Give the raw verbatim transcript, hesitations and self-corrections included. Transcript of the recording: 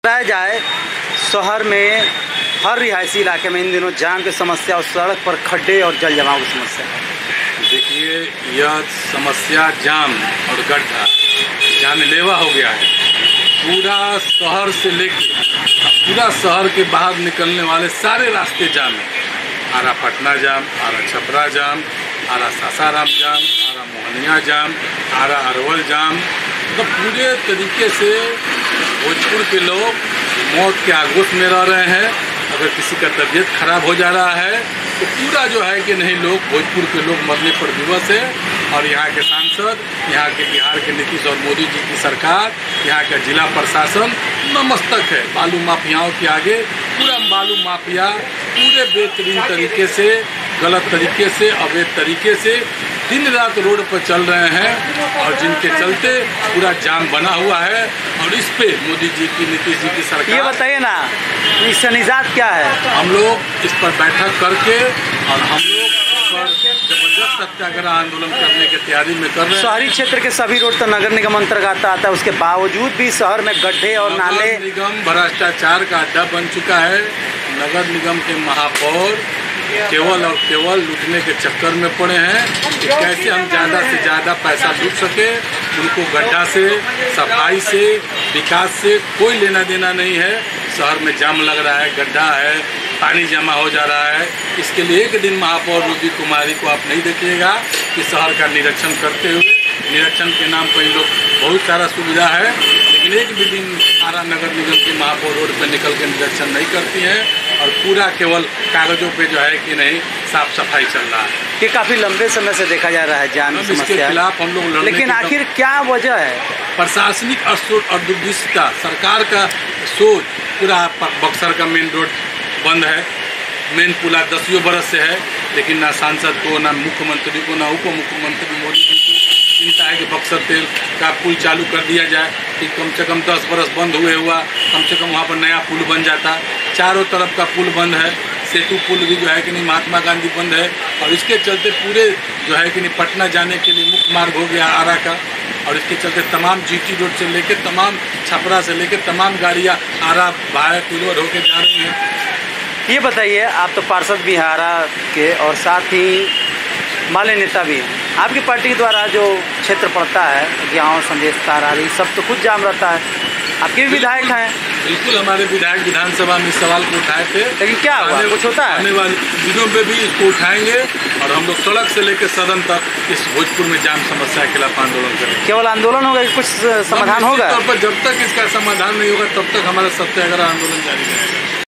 बताया जाए शहर में हर रिहायशी इलाके में इन दिनों जाम की समस्या और सड़क पर खड्डे और जल जमाव की समस्या है। देखिए, यह समस्या जाम और गड्ढा जानलेवा हो गया है। पूरा शहर से लेकर पूरा शहर के बाहर निकलने वाले सारे रास्ते जाम है। आरा पटना जाम, आरा छपरा जाम, आरा सासाराम जाम, आरा मोहनिया जाम, आरा अरवल जाम। तो पूरे तरीके से भोजपुर के लोग मौत के आगोश में रह रहे हैं। अगर किसी का तबीयत खराब हो जा रहा है तो पूरा जो है कि नहीं, लोग भोजपुर के लोग मरने पर विवश है। और यहाँ के सांसद, यहाँ के बिहार के नीतीश और मोदी जी की सरकार, यहाँ का जिला प्रशासन नतमस्तक है। बालू माफियाओं के आगे पूरा बालू माफिया पूरे बेहतरीन तरीके से, गलत तरीके से, अवैध तरीके से दिन रात रोड पर चल रहे हैं और जिनके चलते पूरा जाम बना हुआ है। और इस पे मोदी जी की, नीतीश जी की सरकार, ये बताइए ना, इसका निजात क्या है? हम लोग इस पर बैठक करके और हम लोग पर जबरदस्त सत्याग्रह आंदोलन करने की तैयारी में कर रहे हैं। शहरी क्षेत्र के सभी रोड तो नगर निगम अंतर्गत आता है, उसके बावजूद भी शहर में गड्ढे और नाले। नगर निगम भ्रष्टाचार का अड्डा बन चुका है। नगर निगम के महापौर केवल और केवल लूटने के चक्कर में पड़े हैं कि कैसे हम ज़्यादा से ज़्यादा पैसा लूट सके। उनको गड्ढा से, सफाई से, विकास से कोई लेना देना नहीं है। शहर में जाम लग रहा है, गड्ढा है, पानी जमा हो जा रहा है। इसके लिए एक दिन महापौर रूबी कुमारी को आप नहीं देखिएगा कि शहर का निरीक्षण करते हुए। निरीक्षण के नाम पर इन लोग बहुत सारा सुविधा है, लेकिन एक भी दिन आरा नगर निगम की महापौर रोड पर निकल के निरीक्षण नहीं करती हैं और पूरा केवल कागजों पे जो है कि नहीं, साफ सफाई चल रहा है। ये काफी लंबे समय से देखा जा रहा है जाम की इसके समस्या, खिलाफ हम लोग लड़ने। लेकिन आखिर क्या वजह है? प्रशासनिक असोच और दूरदृष्टता, सरकार का सोच। पूरा बक्सर का मेन रोड बंद है, मेन पुला दसियों बरस से है, लेकिन ना सांसद को, ना मुख्यमंत्री को, ना उप मुख्यमंत्री मोदी जी को चिंता है कि बक्सर तेल का पुल चालू कर दिया जाए कि कम से कम दस बरस बंद हुए हुआ, कम से कम वहाँ पर नया पुल बन जाता। चारों तरफ का पुल बंद है, सेतु पुल भी जो है कि नहीं, महात्मा गांधी बंद है। और इसके चलते पूरे जो है कि नहीं, पटना जाने के लिए मुख्य मार्ग हो गया आरा का। और इसके चलते तमाम जीटी रोड से लेकर तमाम छपरा से लेकर तमाम गाड़ियाँ आरा भाया किलोर होकर जा रही हैं। ये बताइए, आप तो पार्षद भी हैं आरा के और साथ ही माले नेता भी हैं। आपकी पार्टी द्वारा जो क्षेत्र पड़ता है, गाँव संदेश तारारी, सब तो कुछ जाम रहता है। आपके भी विधायक हैं? बिल्कुल, हमारे विधायक विधानसभा में इस सवाल को उठाए थे। लेकिन क्या हुआ, कुछ होता है? आने वाले दिनों में भी इसको उठाएंगे और हम लोग सड़क से लेकर सदन तक इस भोजपुर में जाम समस्या के खिलाफ आंदोलन करेंगे। केवल आंदोलन होगा कि कुछ समाधान होगा? तौर पर जब तक इसका समाधान नहीं होगा तब तक हमारा सत्याग्रह आंदोलन जारी रहेगा।